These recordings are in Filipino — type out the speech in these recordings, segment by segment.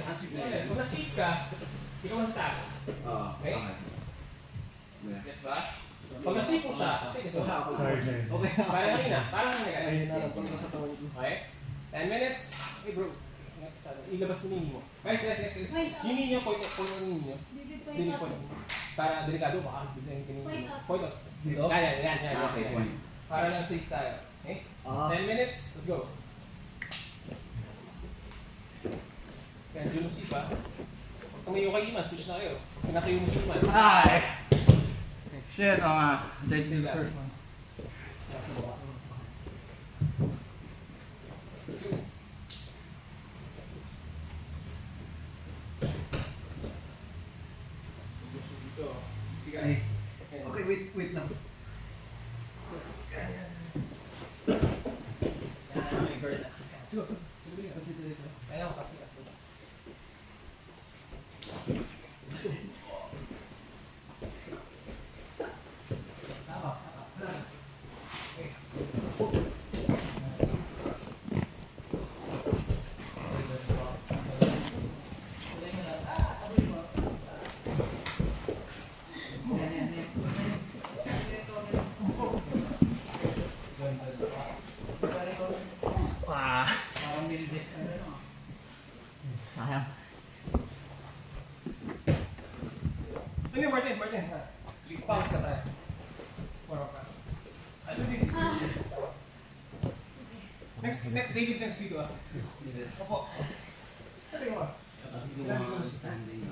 Kung na-sweep ka, ikaw mas taas. Okay? Gets ba? Pag na-sweep mo siya, sige, so okay. Parang kanina. Okay? 10 minutes. Hey bro. Ilabas mo yung mo. Guys. Yung ninyo, point ang ninyo. Dili point. Para delikado, baka biglang yung ninyo. Point out. Yan. Para lang safe tayo. Okay? 10 minutes. Let's go. Kaya dyan mo sipa. Pag tumayo kayo iman, switch na kayo. Pinatayo mo sipa. Shit, take the first one. Okay, wait lang. Kaya ako kasi Martin. Pause na tayo. Next, David, next dito ah. Opo. Ano yung ah? Standing.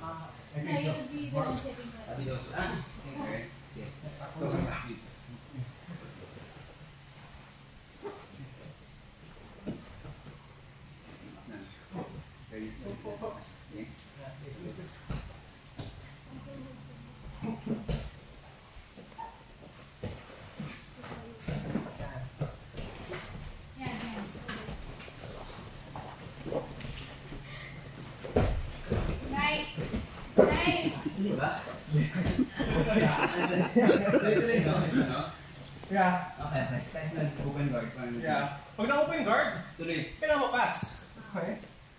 Yeah. Okay. Open guard. Yeah. Pag na-open guard, Tuloy. kailangan mo-pass. Okay?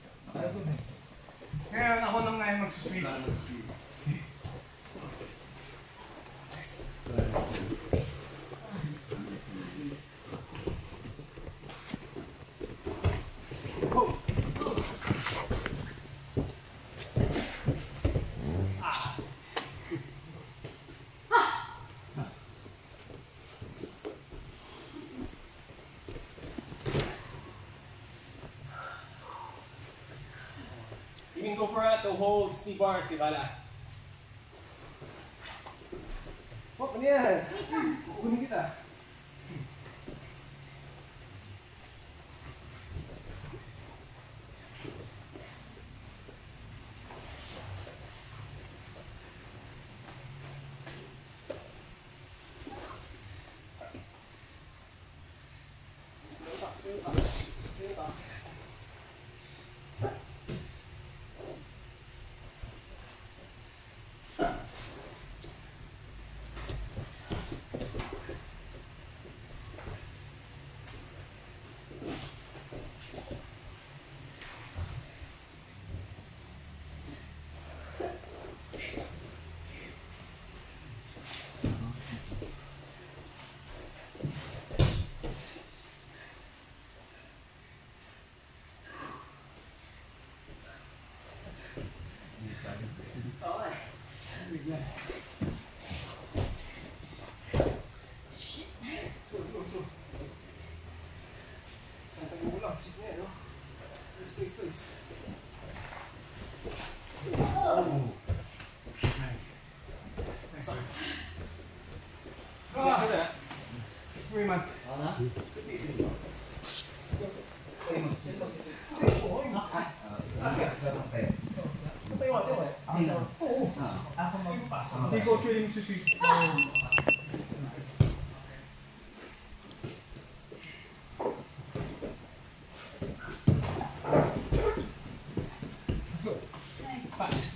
Kaya ako nang ngayon mag-sweep. Nice. Go! You can go for it to hold C bars, Kibala. Oh, ano yan? Kukunin kita. Please. Oh. Nice. Uy, man. Si Coach Willie magsusweep. Let's go. Fast.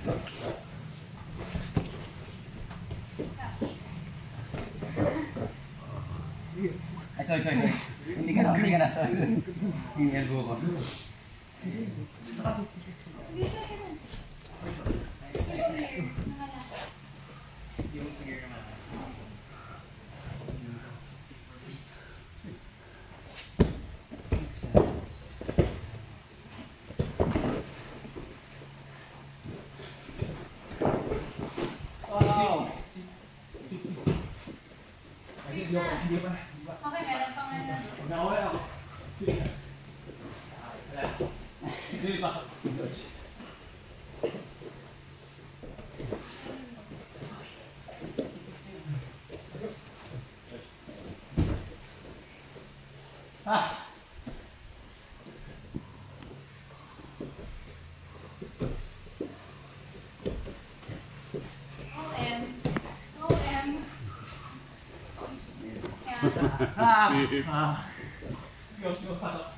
Ay, sorry. Hindi ka na. Sorry. Yung elbow ko. Okay, meron pang ano. Nakawala ako. Hindi, pasok. Go, pasok.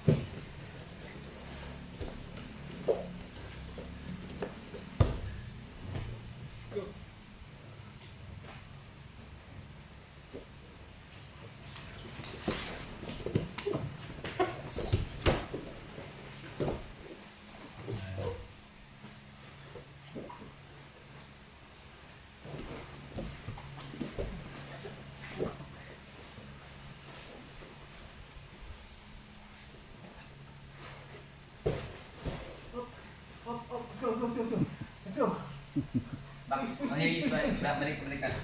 Go. Let's go. Balik ka.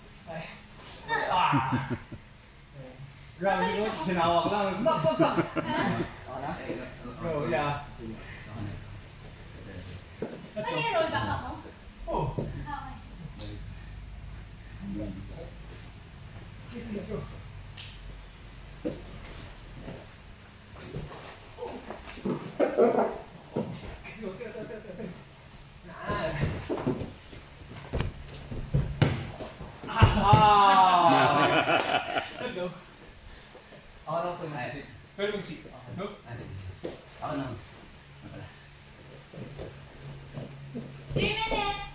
Grabe yun, sinawak lang. Stop! Ako na? Go, yeah. Let's Ano go. yung roll back ako? Oh. Okay. Let's go. Let's go. Ako na po. Pero mag-seat. Go. Ako na. 3 minutes!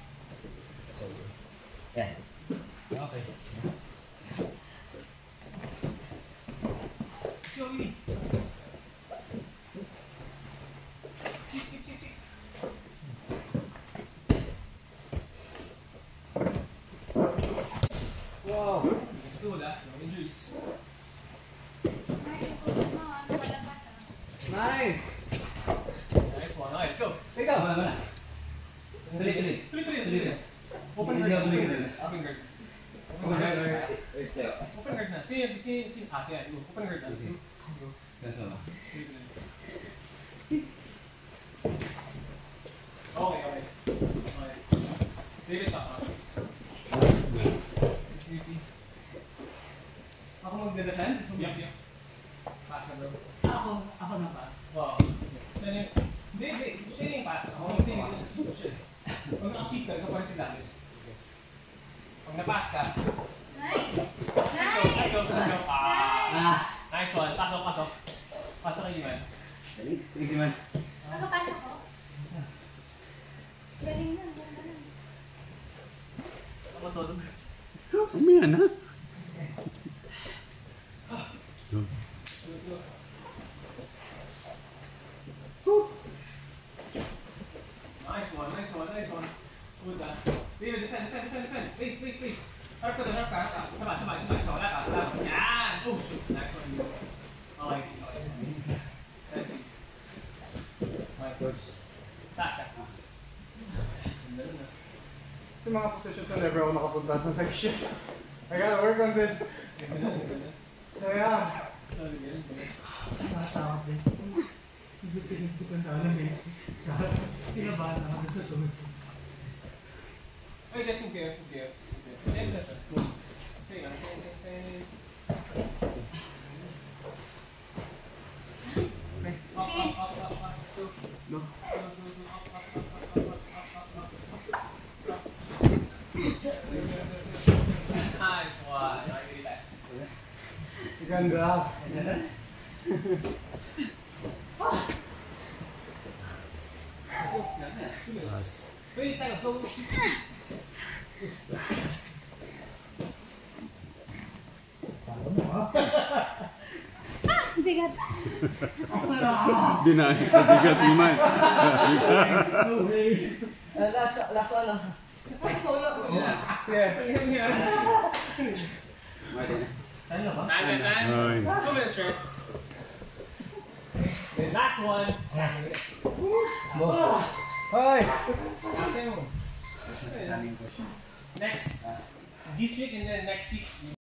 Yan. Okay. Let's go, Willie. Wow. Let's do that. No injuries. Nice! Nice one. Okay, let's go. Ikaw! Wala. Tuloy. Tuloy. Open Hindi guard. ako tuloy. Open guard. Okay. Open guard na. Sige. Open guard na. Sige. Go. Ganso ba? Okay. David, pass on. Ako magdadatan? Yup. Pass na, bro. Ako na pass. Wow. Hindi. Siya yung pass. Ako kasi siya. Pag nakasweep ka, ikaw pa rin si David. Pag napass ka, Nice! let's go. Nice! Nice one. Pasok. Pasok kayo, man. Sige man. Magpapasok ko? Galing na. Ako todo. Umiyan na. Nice one. Good ah. David, defend. Please. Harap ka. Sabay. Wala ka. Yan! Oh, shoot. Nice one. Okay. Let's see. Okay, coach. Taas ka. Ganun na. Yung mga positions na never ako nakapunta sa section. I gotta work on this. Ganun. So yeah. Sorry, ganun. Nakatawag din. Hindi pinagpupunta lang eh. Kinabahan ako sa tumit. Ay, guys, move here. Same session. Same. Up. No. Nice one. Okay, relax. Ganda. Wait, second. go. Bigat. Dinahin sa bigat naman. No way. Last one lang. Ano ba? Time. Ay. 2 minutes rest. The last one. Hoy! Next. This week and then next week.